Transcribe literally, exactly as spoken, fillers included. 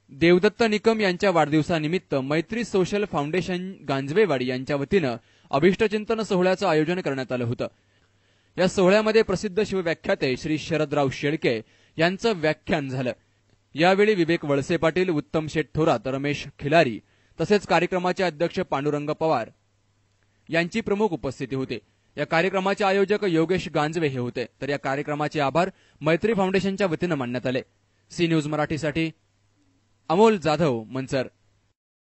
देवदत्त निकम यांच्या वाढदिवसानिमित्त मैत्री सोशल फाउंडेशन गांजवेवाडी यांच्या वतीनं अभिष्टचिंतन सोहळ्याचं आयोजन करण्यात आलं होतं। या सोहळ्यामध्ये प्रसिद्ध शिवव्याख्याते श्री शरदराव शेळके यांचं व्याख्यान झालं। यावेळी विवेक वळसे पाटील, उत्तम शेठ थोरात, रमेश खिलारी तसेच कार्यक्रमाचे अध्यक्ष पांडुरंग पवार यांची प्रमुख उपस्थिती होती। या कार्यक्रमाचे आयोजक योगेश गांजवे हे होते। तर या कार्यक्रमाचे आभार मैत्री फाउंडेशनच्या वतीनं मानण्यात आले। सी न्यूज मराठीसाठी अमोल जाधव, मंचर।